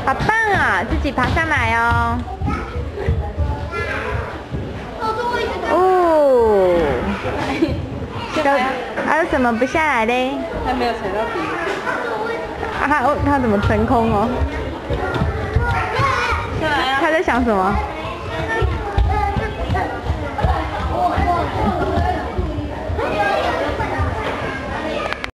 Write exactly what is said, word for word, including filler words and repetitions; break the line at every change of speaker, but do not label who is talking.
好棒啊！自己爬上来哦。哦。都还有什么不下来嘞？
还没有踩到底。
啊，他哦，他怎么腾空哦？
下来啊！
他在想什么？